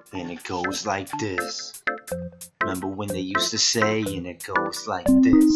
And it goes like this. Remember when they used to say, and it goes like this.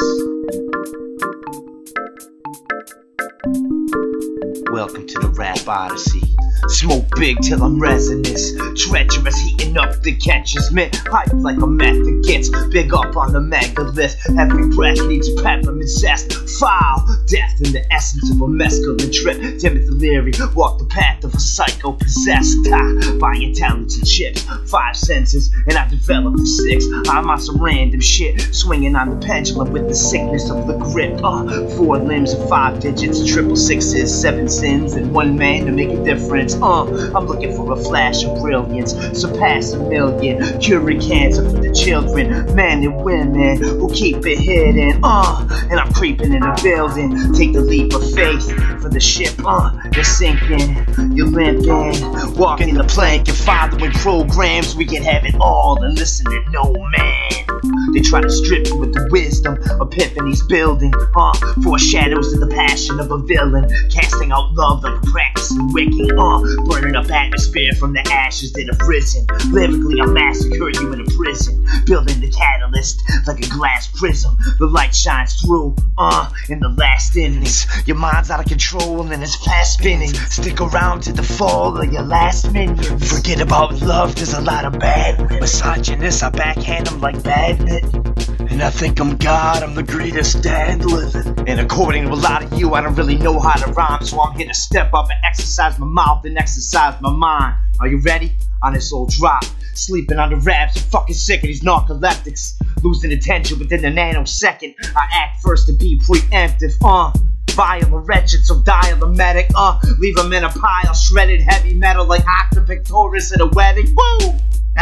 Welcome to the Rap Odyssey. Smoke big till I'm resinous. Treacherous, heating up the catches. Mint hype like a meth that gets big up on the megalith. Every breath needs a peppermint zest. Foul death in the essence of a mescaline trip. Timothy Leary walked the path of a psycho possessed by intelligent chips. 5 senses, and I developed the 6. I'm on some random shit, swinging on the pendulum with the sickness of the grip. 4 limbs and 5 digits, triple sixes, 7 sins, and 1 man to make a difference. I'm looking for a flash of brilliance, surpass 1 million, curing cancer for the children, men and women who keep it hidden. And I'm creeping in the building, take the leap of faith for the ship. You're sinking, you're limping, walking the plank, you're following programs. We can have it all and listen to no man. They try to strip you with the wisdom epiphanies building. Foreshadows of the passion of a villain, casting out love like a practicing wicking. Burning up atmosphere from the ashes that have risen. Lyrically, I'll massacre you in a prison, building the catalyst like a glass prism. The light shines through, in the last innings. Your mind's out of control and it's fast spinning. Stick around to the fall of your last minions. Forget about love, there's a lot of bad misogynists. I backhand them like badminton. And I think I'm God, I'm the greatest dad living. And according to a lot of you, I don't really know how to rhyme, so I'm here to step up and exercise my mouth and exercise my mind. Are you ready? On this old drop, sleeping on the raps, I'm fucking sick of these narcoleptics. Losing attention within a nanosecond. I act first to be preemptive, vile and wretched, so dial a medic, leave them in a pile, shredded heavy metal like Octopictoris at a wedding, woo!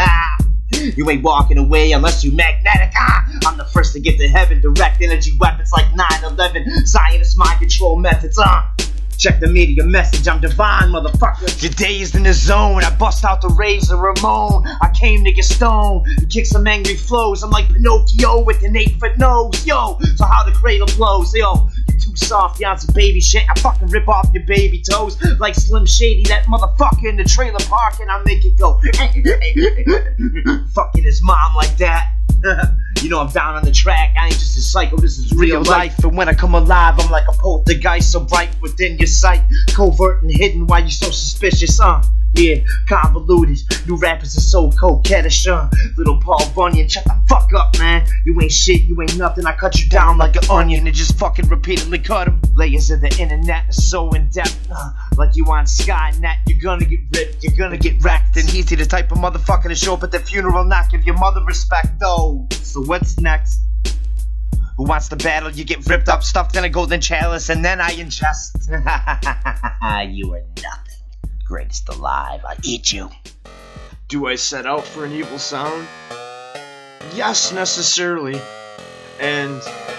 You ain't walking away unless you magnetic. I'm the first to get to heaven. Direct energy weapons like 9/11. Zionist mind control methods. Check the media message. I'm divine, motherfucker. You're dazed in the zone. I bust out the razor Ramon. I came to get stoned. You kick some angry flows. I'm like Pinocchio with an 8-foot nose. Yo, so how the cradle blows. Yo, you're too soft. You on some baby shit. I fucking rip off your baby toes like Slim Shady, that motherfucker in the trailer park, and I make it go. Fucking his mom like that. You know I'm down on the track, I ain't just a psycho, this is real life. And when I come alive, I'm like a poltergeist, so bright within your sight. Covert and hidden, why you so suspicious, Yeah, convoluted, new rappers are so coquettish, Little Paul Bunyan, shut the fuck up, man. You ain't shit, you ain't nothing, I cut you down like an onion and just fucking repeatedly cut them. Layers of the internet are so in-depth, like you on Skynet. You're gonna get ripped, you're gonna get wrecked. And he's the type of motherfucker to show up at the funeral, not give your mother respect, though. So what's next? Who wants to battle? You get ripped up, stuffed in a golden chalice, and then I ingest. You are nothing. Greatest alive, I'll eat you. Do I set out for an evil sound? Yes, necessarily. And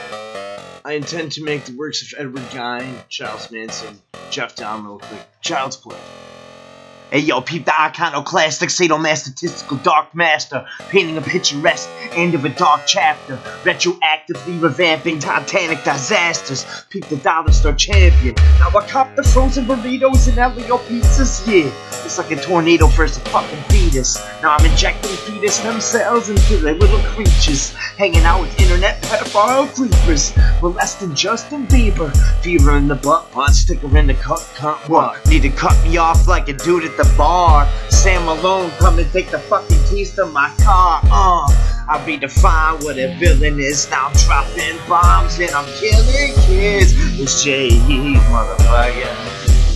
I intend to make the works of Edward Gein, Charles Manson, Jeff Dahmer real quick. Child's Play. Hey yo, peep the iconoclastic, sadomasochistical dark master, painting a picturesque end of a dark chapter, retroactively revamping Titanic disasters. Peep the dollar store champion. Now I cop the frozen burritos and Elio pizzas, yeah. It's like a tornado versus a fucking fetus. Now I'm injecting fetus themselves into their little creatures, hanging out with internet pedophile creepers, molesting Justin Bieber, fever in the butt, sticker in the cunt, what? Need to cut me off like a dude at the bar. Sam Malone, come and take the fucking keys to my car. I redefine what a villain is. Now I'm dropping bombs and I'm killing kids. It's J.E. motherfucker.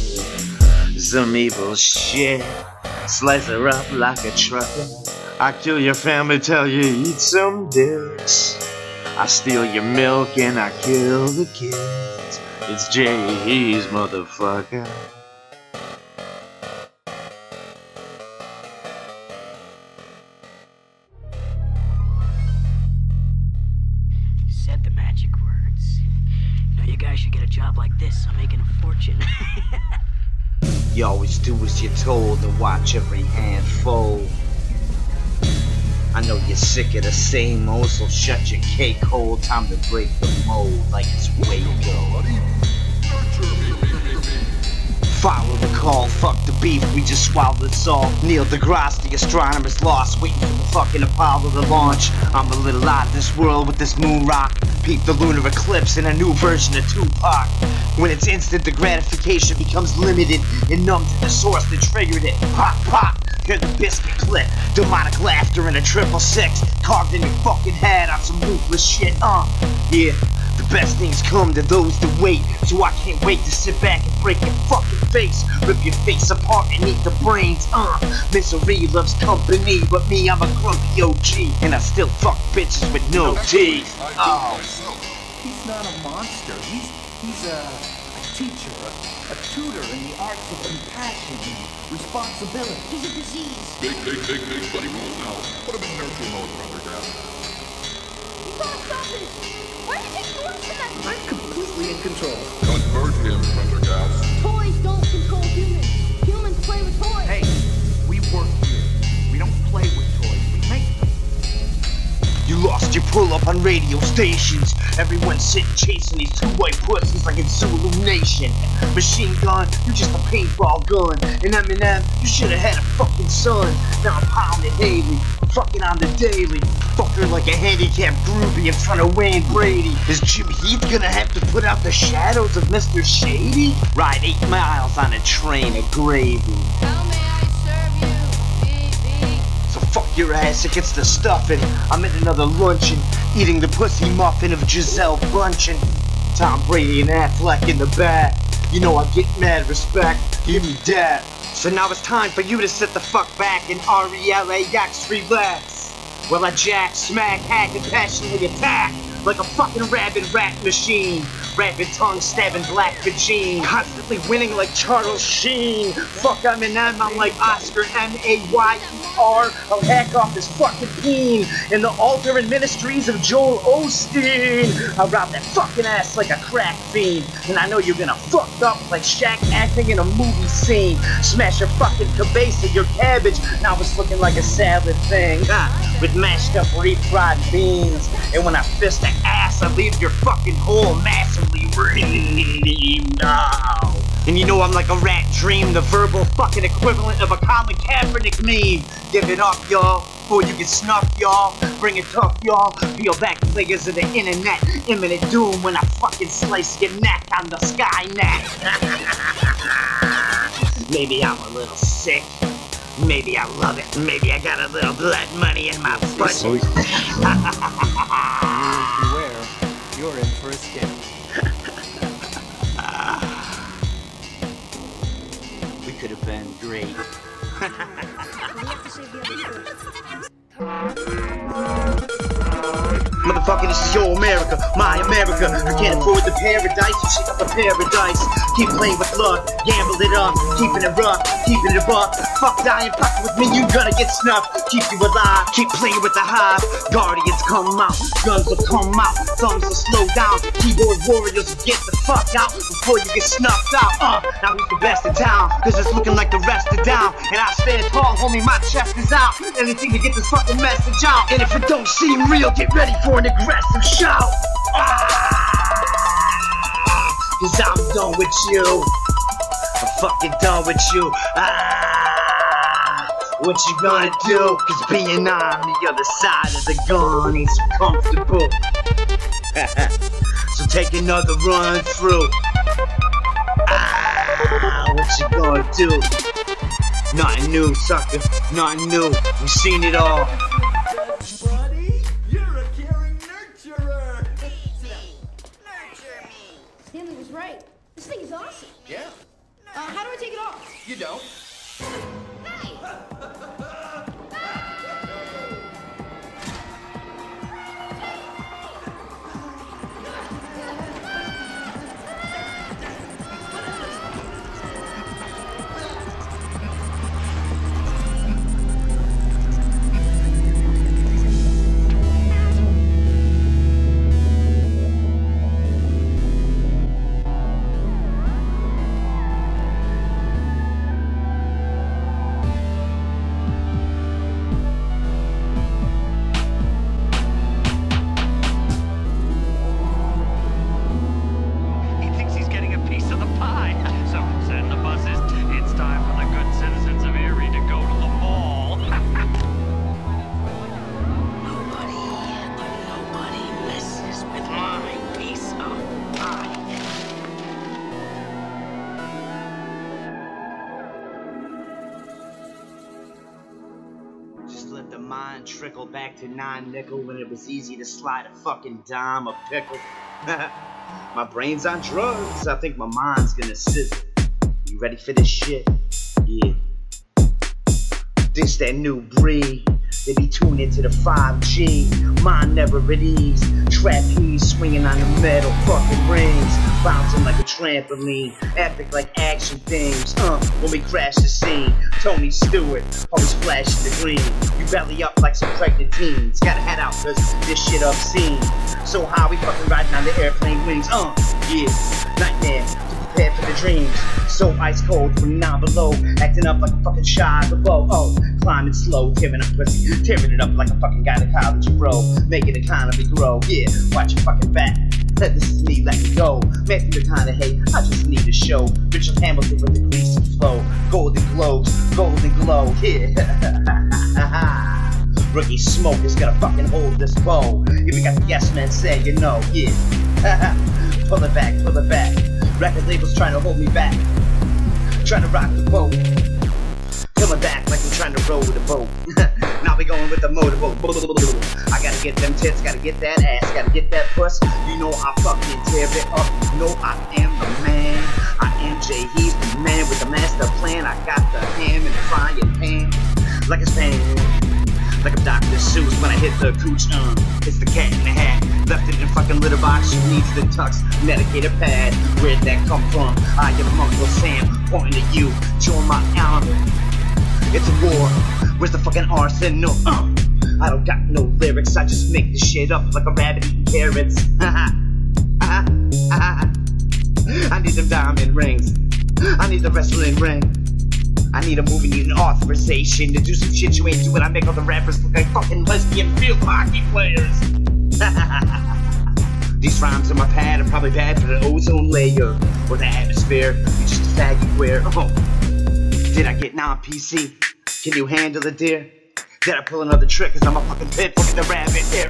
Some evil shit. Slice her up like a trucker. I kill your family, tell you eat some dicks. I steal your milk and I kill the kids. It's J.E.'s motherfucker. Said the magic words. You know, you guys should get a job like this. I'm making a fortune. You always do as you're told and watch every hand fold. I know you're sick of the same old, so shut your cake hole. Time to break the mold like it's Waco. Follow the call, fuck the beef, we just swallowed it all. Neil deGrasse, the astronomer's lost, waiting for the fucking Apollo to launch. I'm a little out of this world with this moon rock. Peep the lunar eclipse and a new version of Tupac. When it's instant, the gratification becomes limited and numb to the source that triggered it. Pop, pop, hear the biscuit clip. Demonic laughter in a 666, carved in your fucking head on some ruthless shit, yeah. The best things come to those that wait, so I can't wait to sit back and break your fucking face, rip your face apart and eat the brains, Misery loves company, but me, I'm a grumpy OG, and I still fuck bitches with no teeth. Oh. He's not a monster. He's a teacher, a tutor in the arts of compassion and responsibility. He's a disease. Big buddy rules now. Put him in nurture mode, Brother Dad. You gotta stop this! Why are you taking orders from that? I'm completely in control. Convert him, Prendergast. Toys don't control humans. Humans play with toys. Hey, we work here. We don't play with toys. We make them. You lost your pull-up on radio stations. Everyone's sitting chasing these two white pussies like it's Zulu Nation. Machine gun, you're just a paintball gun. And Eminem, you should've had a fucking son. Now I'm pounding Haley, fucking on the daily. Fuck her like a handicapped groupie in front of Wayne Brady. Is Jim Heath gonna have to put out the shadows of Mr. Shady? Ride 8 miles on a train of gravy. How may I serve you, baby? So fuck your ass against the stuffing. I'm at another luncheon, eating the pussy muffin of Giselle Bundchen. Tom Brady and Affleck in the back. You know I get mad respect. Give me that. So now it's time for you to sit the fuck back and RELAX relax. While I jack, smack, hack, and passionately attack like a fucking rabid rat machine. Rapid tongue stabbing black vagine. Constantly winning like Charles Sheen. Fuck Eminem, I'm like Oscar M-A-Y-E-R. I'll hack off his fucking peen in the altar and ministries of Joel Osteen. I'll rob that fucking ass like a crack fiend. And I know you're gonna fuck up like Shaq acting in a movie scene. Smash your fucking cabeza, your cabbage. Now it's looking like a salad thing. With mashed up refried beans. And when I fist the ass, I leave your fucking hole massively reamed out. And you know I'm like a rat dream, the verbal fucking equivalent of a Colin Kaepernick meme. Give it up, y'all, or you get snuffed, y'all. Bring it tough, y'all. Peel back players of the internet. Imminent doom when I fucking slice your neck on the Skynet. Maybe I'm a little sick. Maybe I love it. Maybe I got a little blood money in my butt. Beware, you're in for a scam. We could have been great. Motherfucker, this is your America, my America. You can't afford the paradise, you shit up a paradise. Keep playing with luck, gamble it up, keeping it rough, keeping it buck. Fuck dying, fucking with me, you gonna get snuffed. Keep you alive, keep playing with the hive. Guardians come out, guns will come out, thumbs will slow down. Keyboard warriors will get the fuck out before you get snuffed out. Now who's the best in town? Cause it's looking like the rest are down. And I stand tall, homie, my chest is out. Anything to get this fucking message out. And if it don't seem real, get ready for an aggressive shout. Cause I'm done with you. I'm fucking done with you. What you gonna do? Cause being on the other side of the gun ain't so comfortable. So take another run through. What you gonna do? Nothing new, sucker. Nothing new. We've seen it all. Buddy, you're a caring nurturer. Nurture me. Stanley was right. This thing is awesome. Yeah, How do I take it off? you don't. Hey! Just let the mind trickle back to 9 nickel when it was easy to slide a fucking dime, a pickle. My brain's on drugs, I think my mind's gonna sizzle. You ready for this shit? Yeah. This that new breed. They be tuned into the 5G. Mind never at ease. Trapeze swinging on the metal fucking rings. Bouncing like a trampoline. Epic like action themes. When we crash the scene. Tony Stewart, always flashing the green. You belly up like some pregnant teens. Gotta head out cause this shit obscene. So high we fucking riding on the airplane wings. Yeah, nightmare to prepare for the dreams. So ice cold from down below. Acting up like a fucking shy below. Climbing slow, tearing up pussy. Tearing it up like a fucking gynecology bro. Making the economy grow. Yeah, watch your fucking back. This is me, let me go. Matthew McConaughey, I just need a show. Richard Hamilton with the greasy flow. Golden globes, golden glow. Yeah. Rookie Smoke is gonna fucking hold this bow. If we got the yes man say, you know, yeah. Pull it back, pull it back. Record labels trying to hold me back. Trying to rock the boat. Coming back like I'm trying to row the boat. Now we going with the motorboat. I gotta get them tits, gotta get that ass, gotta get that puss. You know I fucking tear it up. You know I am the man. I am Jay, he's the man with the master plan. I got the ham in the frying pan. Like a span. Like I'm Dr. Seuss when I hit the cooch. It's the cat in the hat. Left it in a fucking litter box. She needs the tux. Medicated pad. Where'd that come from? I am Uncle Sam. Pointing at you. Join my army. It's a war. Where's the fucking arsenal? I don't got no lyrics. I just make this shit up like a rabbit eating carrots. I need them diamond rings. I need the wrestling ring. I need a movie, need an authorization to do some shit you ain't doing. I make all the rappers look like fucking lesbian field hockey players. These rhymes on my pad are probably bad for the ozone layer or the atmosphere. You just a faggy wear. Did I get non-PC? Can you handle it, dear? Did I pull another trick? Cause I'm a fucking pit. Look at the rabbit here.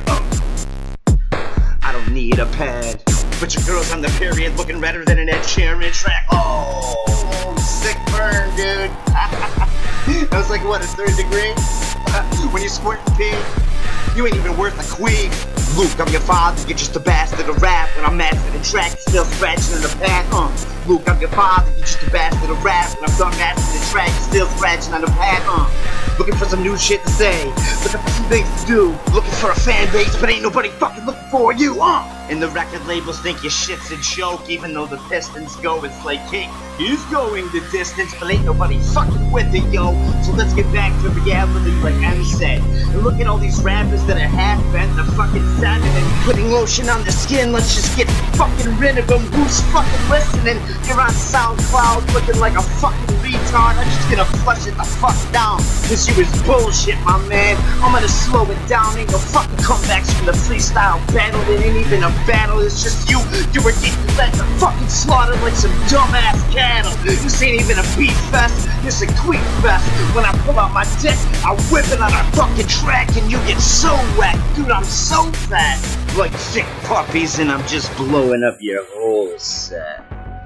I don't need a pad. But your girl's on the period looking redder than an Ed Sheeran track. Oh, sick burn, dude. That was like, what, a 3rd degree? When you squirt pee, you ain't even worth a queen. Luke, I'm your father, you're just a bastard of rap. When I'm master the track, still scratching in the pad. Luke, I'm your father, you're just a bastard of rap. When I'm done mastering the track, still scratching on the pad. Looking for some new shit to say, looking for some things to do, looking for a fan base, but ain't nobody fucking looking for you. And the record labels think your shit's a joke, even though the Pistons go, it's like, hey, he's going the distance, but ain't nobody fucking with it, yo. So let's get back to reality, like M said. And look at all these rappers that are half bent, they're fucking salmon and putting lotion on their skin. Let's just get fucking rid of them. Who's fucking listening? You're on SoundCloud looking like a fucking retard. I'm just gonna flush it the fuck down, cause you is bullshit, my man. I'm gonna slow it down. Ain't no fucking comebacks from the freestyle battle. It ain't even a battle, it's just you. You were getting led to fucking slaughtered like some dumbass cattle. This ain't even a beef fest, this a queef fest. When I pull out my dick, I whip it on our fucking track and you get so wet. Dude, I'm so fat. Like sick puppies and I'm just blowing up your whole set.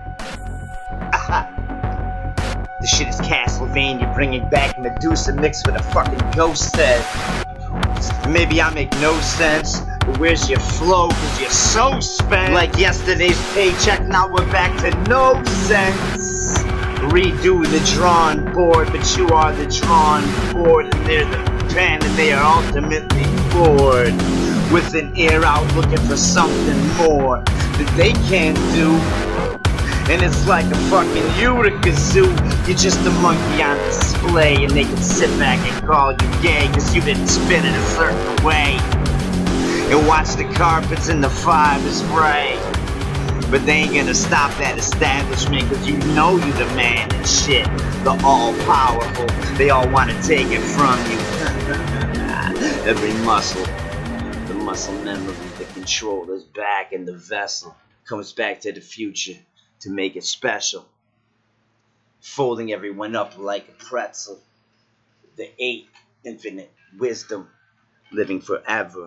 This shit is Castlevania bringing back Medusa mixed with a fucking ghost set. Maybe I make no sense, but where's your flow? Cause you're so spent. Like yesterday's paycheck, now we're back to no sense. Redo the drawing board, but you are the drawing board, and they're the pen, and they are ultimately bored. With an ear out looking for something more that they can't do. And it's like a fucking Utica zoo. You're just a monkey on display, and they can sit back and call you gay cause you didn't spin it a certain way. And watch the carpets and the fibers fray. But they ain't gonna stop that establishment cause you know you the man and shit. The all-powerful, they all wanna take it from you. Every muscle, the muscle memory, the controller's back in the vessel. Comes back to the future to make it special, folding everyone up like a pretzel. The 8 infinite wisdom, living forever.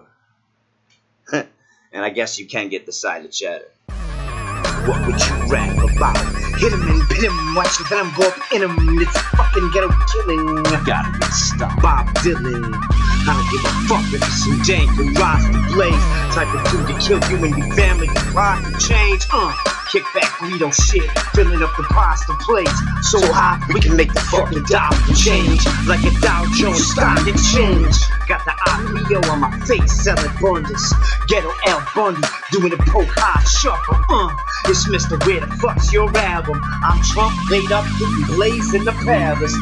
And I guess you can get the side of cheddar. What would you rap about? Hit him and pin him, watch the venom go up in him. It's fucking ghetto killing. Gotta get stopped. Bob Dylan. I don't give a fuck if it's some dank or Rasta Blaze. Type of dude to kill you and your family. Rock and change. Kick back Guido shit, filling up the pasta plates. So hot we can make the fucking dollar change. Like a Dow Jones stock exchange. Got the IPO on my face, selling bundles. Ghetto L Bundy, doing a poke high shuffle. It's Mr. Where the fuck's your album? I'm Trump laid up, getting blazed in the palace.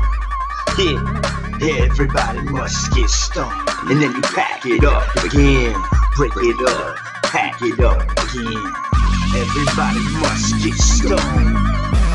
Yeah, everybody must get stoned. And then you pack it up again. Break it up, pack it up again. Everybody must get stoned.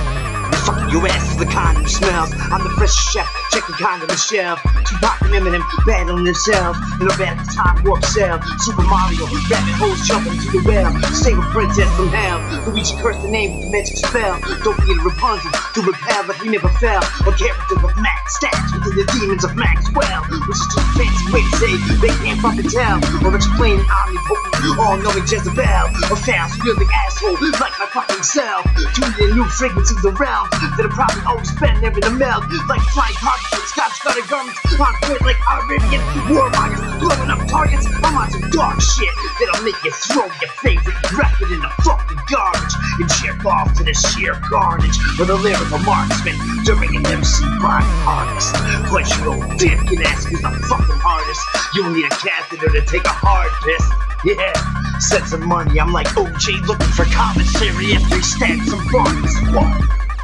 Fuck your ass till the condom smells. I'm the fresh chef, checking condom shelf. Tupac and Eminem battling themselves in a battle time warp cell. Super Mario, rabbit holes jumping to the well. Save a princess from hell. Luigi cursed the name with the magic spell. Don't forget Rapunzel to repel, but he never fell. A character of Max stats within the demons of Maxwell. Which is just a fancy way to say they can't fucking tell. Or explain omnipotent, all-knowing Jezebel. A foul-spilling asshole like my fucking self. Tuning in new frequencies of realms that are probably always been there in the meld. Like flying targets with scotch-guarded garments. On point like Arabian war miners blowing up targets. I'm on some dark shit that'll make you throw your favorite record in the fucking garbage and jerk off to the sheer carnage with a lyrical marksman during an MC body harness. Punch your old dick and ask who's the fucking hardest. You'll need a catheter to take a hard piss. Yeah, set some money. I'm like OJ looking for commissary after he stacks some bodies. What?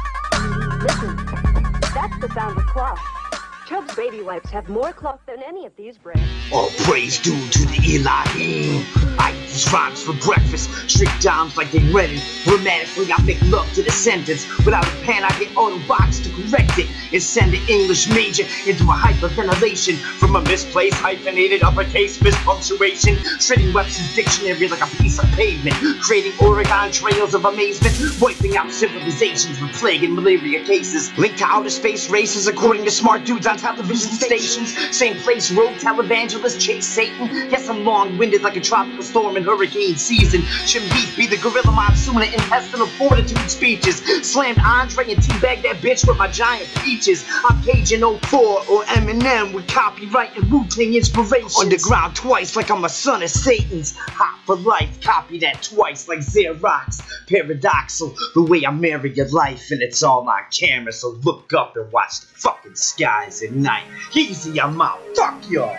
Listen, that's the sound of cloth. Chubb's baby wipes have more cloth than any of these brands. All praise due to the Elohim. I eat these rhymes for breakfast. Straight dimes like they rented. Grammatically, I make love to the sentence. Without a pen, I get Autobox to correct it and send the English major into a hyperventilation from a misplaced hyphenated uppercase mispunctuation. Shredding Webster's dictionary like a piece of pavement. Creating Oregon trails of amazement. Wiping out civilizations with plague and malaria cases. Linked to outer space races according to smart dudes on television stations. Same place rogue televangelists chase Satan. Yes, I'm long-winded like a tropical storm in hurricane season. Shouldn't beef be the gorilla monsoon and intestinal fortitude speeches. Slammed Andre and teabagged that bitch with my giant peaches. I'm Cajun 04 or Eminem with copyright and Wu-Tang inspiration. Underground twice like I'm a son of Satan's. Hot for life, copy that twice like Xerox. Paradoxal, the way I marry your life and it's all on camera. So look up and watch the fucking skies at night. Easy, I'm out. Fuck y'all.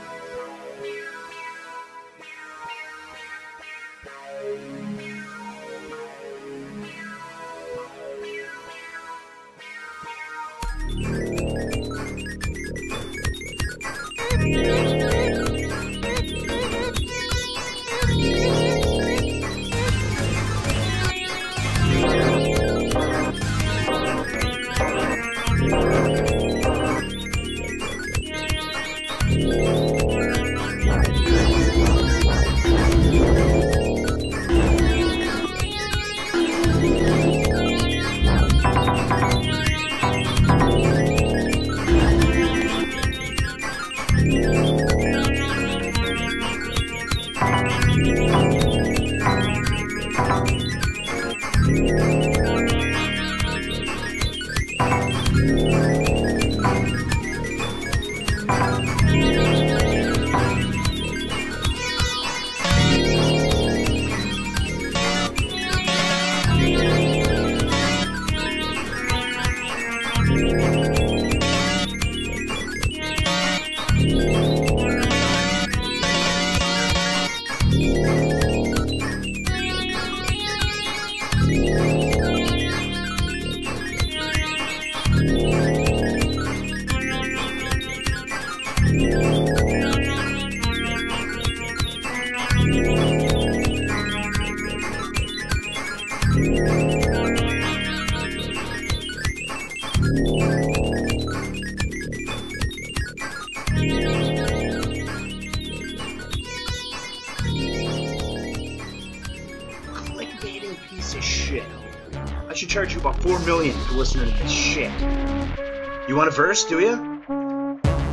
Clickbaiting piece of shit. I should charge you about $4 million for listening to this shit. You want a verse, do you?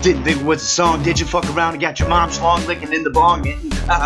Didn't think it was a song, did you? Fuck around and got your mom schlong licking in the bong. Good.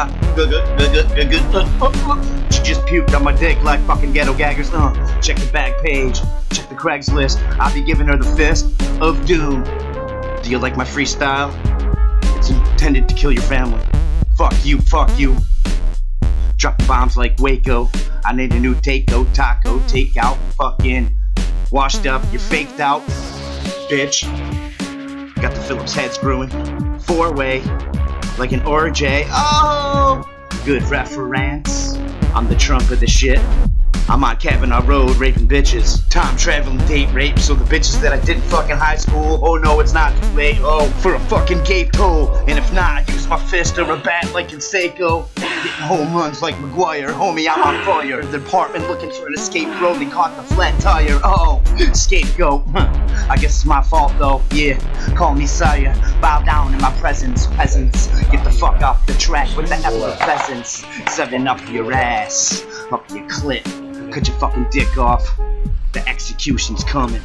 She just puked on my dick like fucking ghetto gaggers. Check the back page, check the Craigslist. I'll be giving her the fist of doom. Do you like my freestyle? It's intended to kill your family. Fuck you, fuck you. Drop bombs like Waco. I need a new taco, takeout. Fucking washed up, you're faked out, bitch. Got the Phillips head screwing. 4-way, like an RJ. Oh, good reference. I'm the Trump of the shit. I'm on Kavanaugh Road raping bitches. Time traveling date rape, so the bitches that I did in fucking high school. Oh no, it's not too late. Oh, for a fucking gape toe. And if not, I use my fist or a bat like Canseco. Hitting home runs like McGuire. Homie, I'm on fire. The department looking for an escape road. They caught the flat tire. Oh, scapegoat. I guess it's my fault though. Yeah, call me sire. Bow down in my presence. Peasants, get the fuck off the track with the effervescence. 7 up your ass, up your clit. Cut your fucking dick off. The execution's coming.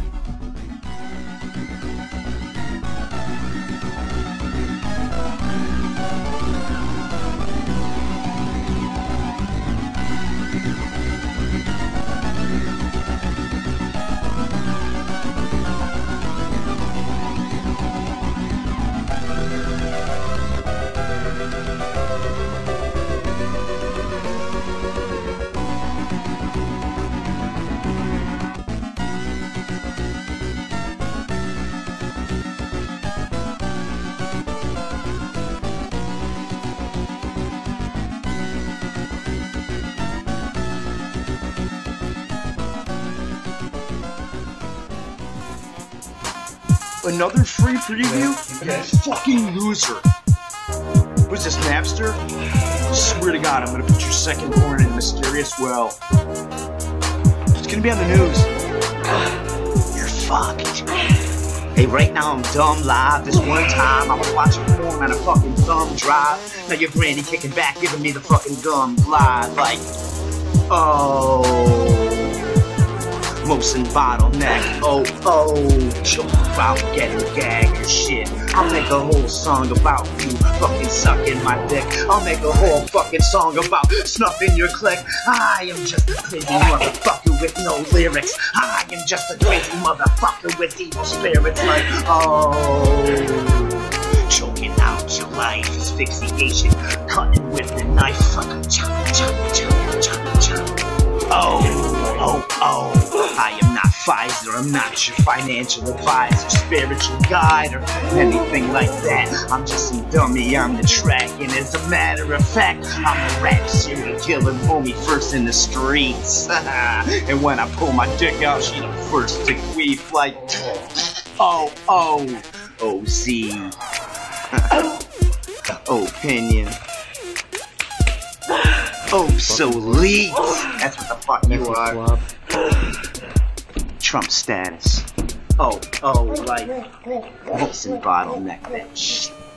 Another free preview? You fucking loser. Who's this, Napster? I swear to God, I'm gonna put your second born in a mysterious well. It's gonna be on the news. You're fucked. Hey, right now I'm dumb live. This one time I was watching porn on a fucking thumb drive. Now your granny kicking back, giving me the fucking gum glide. Like, oh. Mosin bottleneck, choke about getting gag or shit. I'll make a whole song about you fucking sucking my dick. I'll make a whole fucking song about snuffing your click. I am just a crazy motherfucker with no lyrics. I am just a crazy motherfucker with evil spirits. Like, choking out your life, asphyxiation, cutting with the knife. Fucking chop, chop, chop, chop, chop. I am not Pfizer, I'm not your financial advisor, spiritual guide, or anything like that. I'm just some dummy on the track, and as a matter of fact, I'm a rap serial killer, homie, first in the streets. And when I pull my dick out, she the first to queef like, OZ. Opinion. Obsolete. That's what the fuck you are. Trump status. Like Wilson bottleneck that shit.